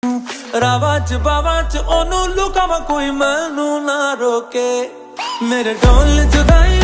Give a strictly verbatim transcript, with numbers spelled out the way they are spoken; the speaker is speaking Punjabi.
रावा च बावा च ओनू लुकावा कोई मैनू ना रोके मेरे ढोल जुदाई